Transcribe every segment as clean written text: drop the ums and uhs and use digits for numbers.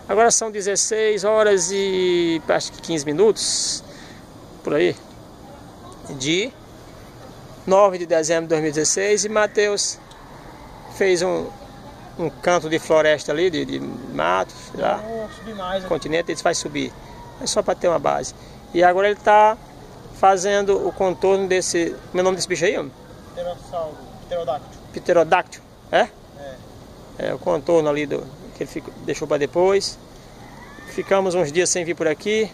Agora são 16 horas e acho que 15 minutos, por aí, de 9 de dezembro de 2016. E Matheus fez um canto de floresta ali, de mato, lá, subir mais, continente, ele vai subir, é só para ter uma base. E agora ele está fazendo o contorno desse, como é o nome desse bicho aí? Pterodáctilo. Pterodáctilo, é? É. É o contorno ali que ele deixou para depois. Ficamos uns dias sem vir por aqui,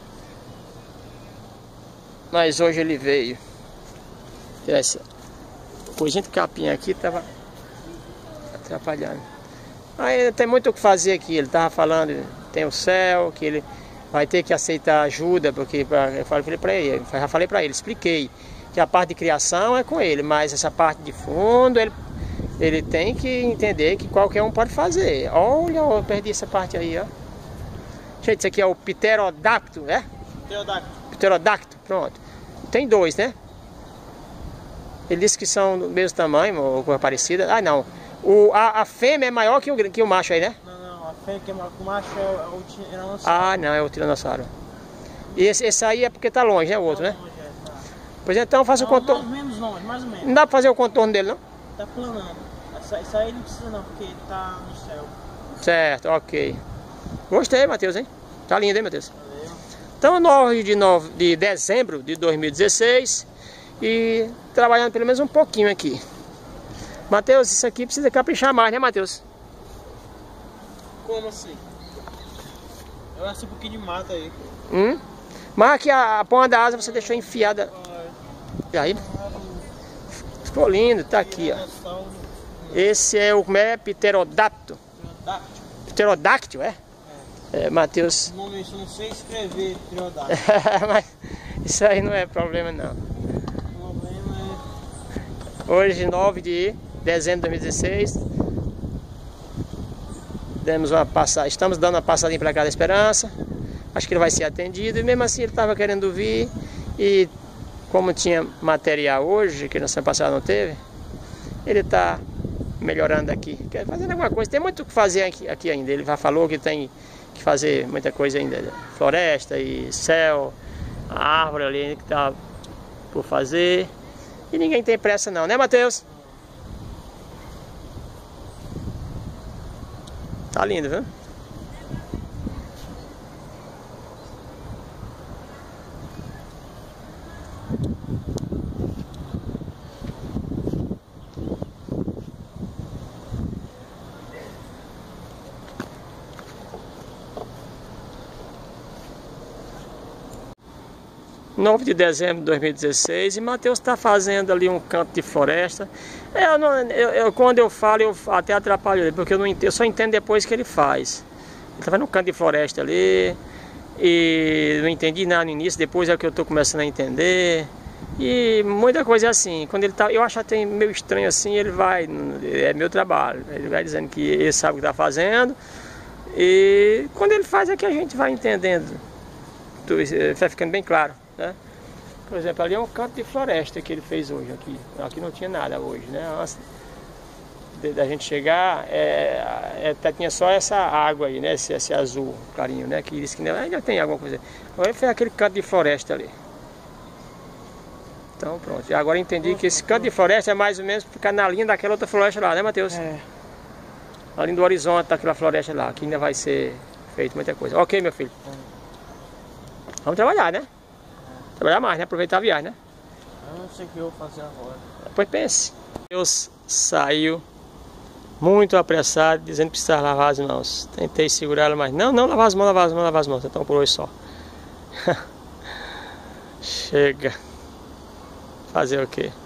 mas hoje ele veio. Essa coisinha de capinha aqui estava atrapalhando. Aí tem muito o que fazer aqui. Ele estava falando, tem o céu, que ele vai ter que aceitar ajuda, porque eu falei para ele, já falei para ele, expliquei que a parte de criação é com ele, mas essa parte de fundo ele tem que entender que qualquer um pode fazer. Olha, eu perdi essa parte aí, ó. Gente, isso aqui é o pterodáctilo, né? Pterodáctilo, pronto. Tem dois, né? Ele disse que são do mesmo tamanho, ou coisa parecida. Ah, não. A fêmea é maior que o macho aí, né? Não, a fêmea que é maior que o macho é o tiranossauro. Ah, não, é o tiranossauro. E esse aí é porque tá longe, né? O outro, né? Pois então, faça o contorno. Mais ou menos longe, mais ou menos. Não dá pra fazer o contorno dele, não? Tá planando. Isso aí não precisa não, porque ele tá no céu. Certo, ok. Gostei, Matheus, hein? Tá lindo, hein, Matheus? Valeu. Então, 9 de dezembro de 2016 e trabalhando pelo menos um pouquinho aqui. Matheus, isso aqui precisa caprichar mais, né, Matheus? Como assim? Eu acho um pouquinho de mata aí. Mas aqui a ponta da asa você deixou enfiada. E aí? Ficou lindo, tá aqui, ó. Esse é o pterodáctilo. Pterodáctilo, é? É, Matheus. No momento eu não sei escrever pterodáctilo. Mas isso aí não é problema, não. O problema é... Hoje, 9 de dezembro de 2016. Estamos dando uma passadinha para cá da Esperança. Acho que ele vai ser atendido. E mesmo assim ele estava querendo vir. E como tinha material hoje, que na semana passada não teve, ele está melhorando aqui. Quer fazer alguma coisa. Tem muito o que fazer aqui ainda. Ele já falou que tem que fazer muita coisa ainda. Floresta e céu, a árvore ali que está por fazer. E ninguém tem pressa não, né, Matheus? Tá lindo, viu? (9 de dezembro de 2016) e Matheus está fazendo ali um canto de floresta. Quando eu falo, eu até atrapalho ele, porque eu só entendo depois que ele faz. Ele está fazendo um canto de floresta ali e não entendi nada no início, depois é que eu estou começando a entender. E muita coisa assim, quando ele tá, eu acho até meio estranho assim, é meu trabalho, ele vai dizendo que ele sabe o que está fazendo, e quando ele faz é que a gente vai entendendo, vai ficando bem claro, né? Por exemplo, ali é um canto de floresta que ele fez hoje aqui não tinha nada hoje, né? Antes da gente chegar, tinha só essa água aí, né? Esse azul clarinho, né? Que disse que ainda tem alguma coisa. Agora ele fez aquele canto de floresta ali. Então pronto, e agora entendi que esse canto de floresta é mais ou menos ficar na linha daquela outra floresta lá, né, Matheus? É. Na linha do horizonte daquela floresta lá, que ainda vai ser feito muita coisa. Ok, meu filho. Vamos trabalhar, né? Trabalhar mais, né? Aproveitar a viagem, né? Eu não sei o que eu vou fazer agora. Depois pense. Deus saiu muito apressado, dizendo que precisava lavar as mãos. Tentei segurar ela, mas não lavar as mãos, então por hoje só. Chega. Fazer o quê?